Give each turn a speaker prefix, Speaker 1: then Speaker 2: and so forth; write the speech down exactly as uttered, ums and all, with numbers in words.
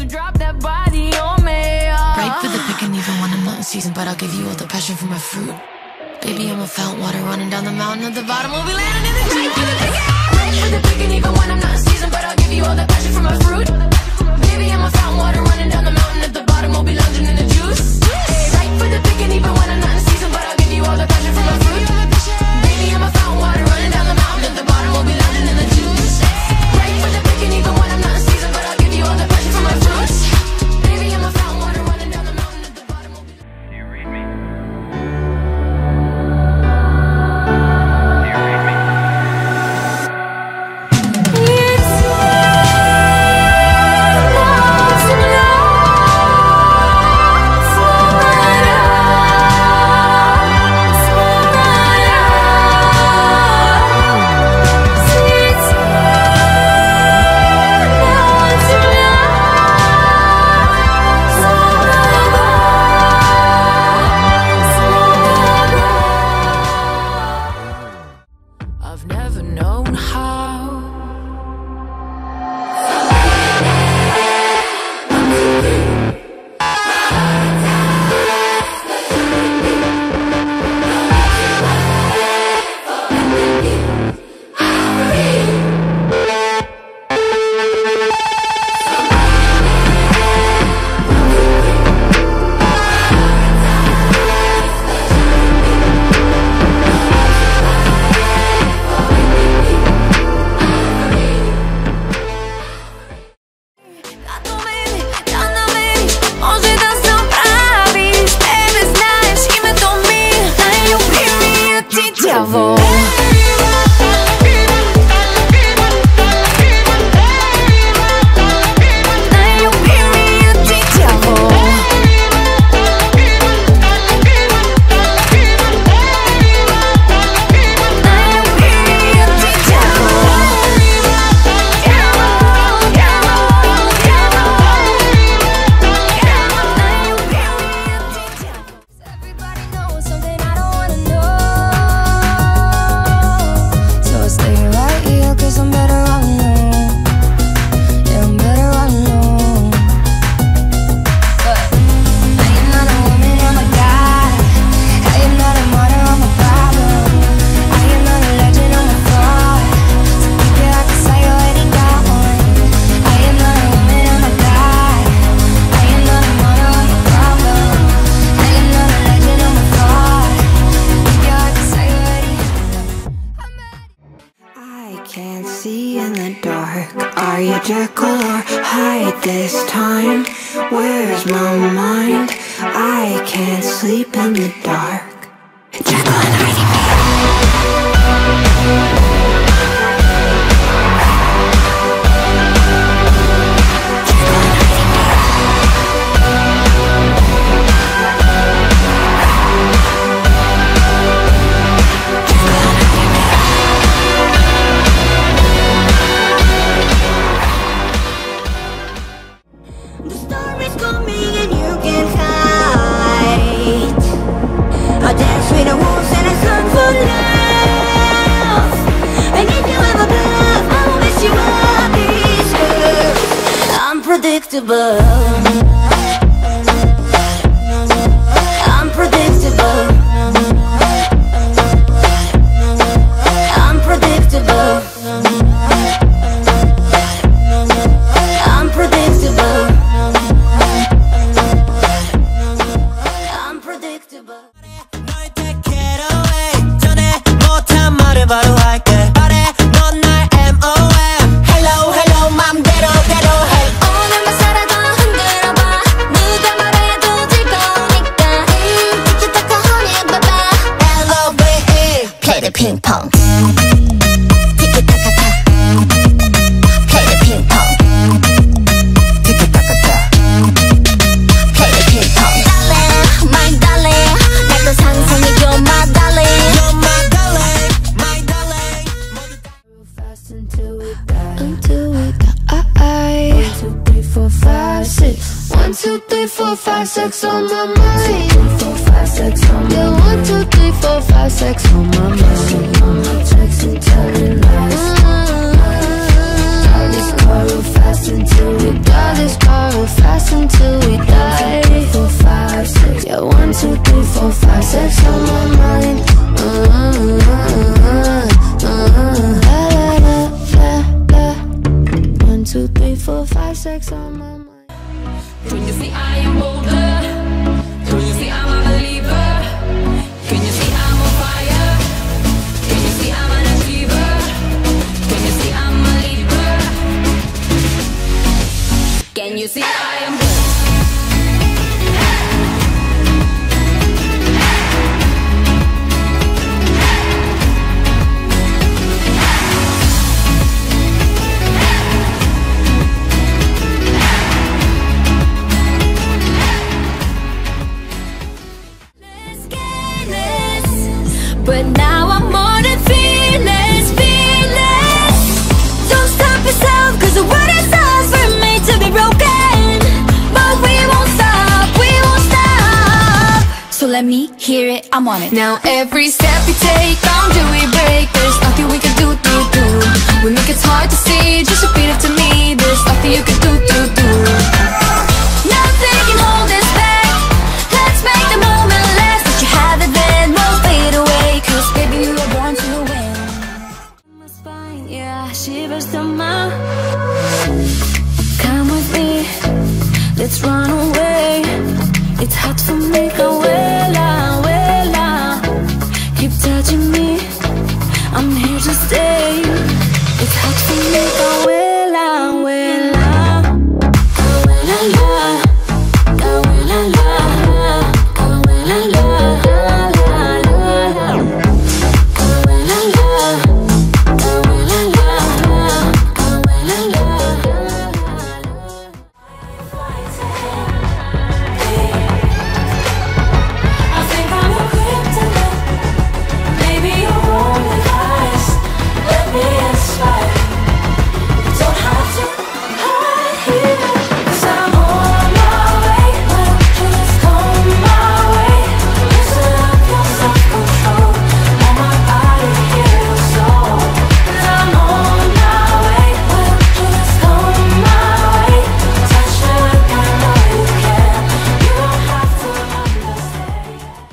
Speaker 1: drop that body on me. Oh.
Speaker 2: Right for the picking even when I'm not in season, but I'll give you all the passion for my fruit. Baby, I'm a fountain, water running down the mountain. At the bottom, we'll be landing in the right for the picking. Right for the picking even when I'm not in season, but I'll give you all the passion for my fruit. Baby, I'm a fountain, water running down the mountain. At the bottom, we'll be lounging in the juice. Right for the picking even when I'm not in season, but I'll give you all the passion for my fruit. Baby, I'm a fountain, water running down the mountain. At the bottom, we'll be lounging in the juice. Right for the picking even when I'm not in season, but I'll give you all the passion for my fruit. Baby, I'm a fountain, water running down the mountain. At the bottom, we'll be.
Speaker 3: Do you read me?
Speaker 1: I've never known how.
Speaker 4: Can't see in the dark. Are you Jekyll or Hyde this time? Where's my mind? I can't sleep in the dark. Jekyll and Hyde.
Speaker 1: Unpredictable. Unpredictable. Unpredictable. Unpredictable. Unpredictable.
Speaker 5: 널 take it away. 전에 못한 말을 바로 할게. 말해 넌 날 엠 오 엠. Hello hello 맘대로 대로 해.
Speaker 1: 오늘만 살아도 흔들어봐. 누가 말해도 즐거우니까. 음, 티키타카 honey baba.
Speaker 5: L O V E.
Speaker 1: Play the ping pong. 티키타카타. Play the ping pong.
Speaker 5: 티키타카타.
Speaker 1: Play the ping pong. Darling, my darling. 날 또 상상해줘, my darling.
Speaker 5: You're my darling, my darling.
Speaker 1: Fast until we die. Until we die. One, two, three, four, five, six. One, two, three, four, five, six on my mind. One, two, three, four, five, six on my mind. Yeah, one, two, three, four, five, six on my mind. On my text and telling lies. Drive this car real fast until we die. This car real fast. sex until we die. One, two, three, four, five, six. Yeah, one, two, three, four, five, sex on my mind. Uh, uh, uh, uh, la, la, la, la. One, two, three, four, five, sex on my mind.
Speaker 2: Can you see I am bolder? Can you see I'm a believer? Can you see I'm on fire? Can you see I'm an achiever? Can you see I'm a leader? Can you see I am bolder?
Speaker 3: But now I'm more than fearless, fearless. Don't stop yourself, cause the world is ours. We're made to be broken, but we won't stop, we won't stop. So let me hear it, I'm on it. Now every step we take, bound do we break. There's nothing we can do, do, do. We make it hard to see, just repeat it to me. There's nothing you can